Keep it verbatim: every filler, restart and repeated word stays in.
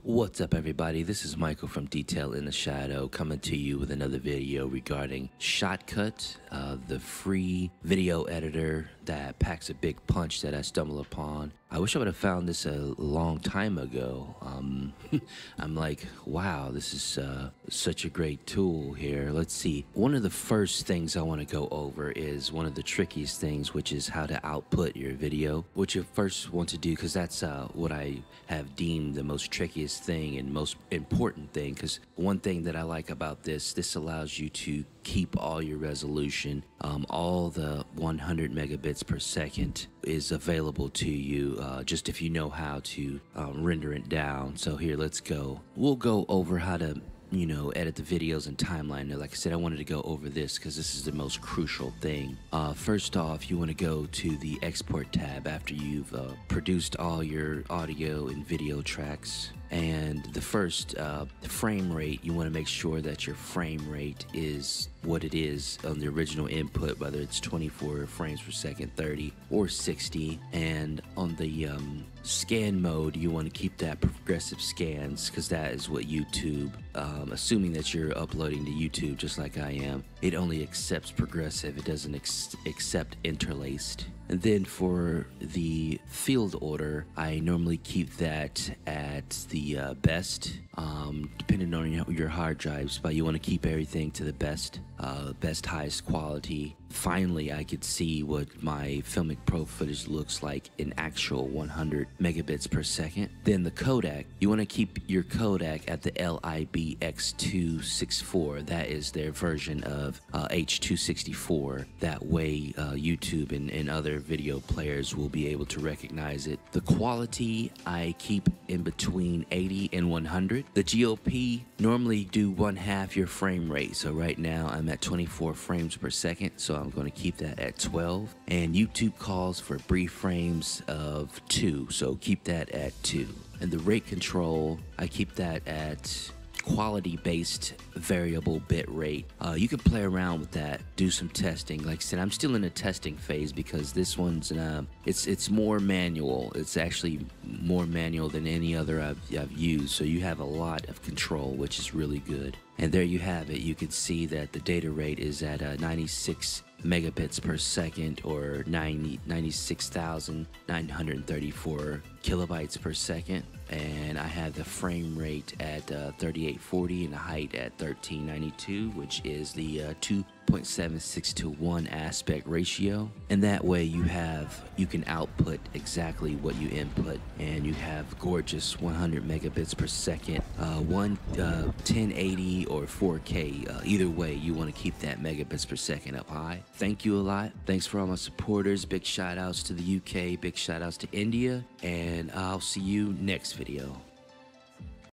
What's up, everybody? This is Michael from Detail in the Shadow coming to you with another video regarding Shotcut, uh, the free video editor that packs a big punch that I stumbled upon. I wish I would have found this a long time ago. Um, I'm like, wow, this is uh, such a great tool here. Let's see. One of the first things I want to go over is one of the trickiest things, which is how to output your video. What you first want to do, because that's uh, what I have deemed the most trickiest thing and most important thing, because one thing that I like about this, this allows you to keep all your resolution. Um, all the one hundred megabits per second is available to you uh, just if you know how to um, render it down. So here, let's go. We'll go over how to you know, edit the videos and timeline. Like I said, I wanted to go over this because this is the most crucial thing. Uh, first off, you want to go to the export tab after you've uh, produced all your audio and video tracks. And the first uh, frame rate, you want to make sure that your frame rate is what it is on the original input, whether it's twenty-four frames per second, thirty, or sixty. And on the um, scan mode, you want to keep that progressive scans, because that is what YouTube, um, assuming that you're uploading to YouTube just like I am, it only accepts progressive. It doesn't ex accept interlaced. And then for the field order, I normally keep that at the uh, best, um, depending on your, your hard drives, but you want to keep everything to the best, uh, best highest quality. Finally, I could see what my Filmic Pro footage looks like in actual one hundred megabits per second. Then the codec, you want to keep your codec at the L I B X two sixty-four. That is their version of uh, H two sixty-four. That way, uh, YouTube and, and other video players will be able to recognize it. The quality, I keep in between eighty and one hundred. The G O P normally do one half your frame rate. So right now I'm at twenty-four frames per second. So I'm going to keep that at twelve. And YouTube calls for brief frames of two. So keep that at two. And the rate control, I keep that at quality-based variable bit rate. Uh, you can play around with that, do some testing. Like I said, I'm still in a testing phase because this one's uh, it's it's more manual. It's actually more manual than any other I've, I've used. So you have a lot of control, which is really good. And there you have it. You can see that the data rate is at uh, ninety-six megabits per second, or ninety-six thousand nine hundred thirty-four kilobytes per second. And I have the frame rate at uh, thirty-eight forty and the height at thirteen ninety-two, which is the uh, two point seven six to one aspect ratio. And that way you have you can output exactly what you input, and you have gorgeous one hundred megabits per second, uh, one uh, ten eighty or four K. Uh, either way, you want to keep that megabits per second up high. Thank you a lot. Thanks for all my supporters. Big shout outs to the U K, big shout outs to India, and I'll see you next video.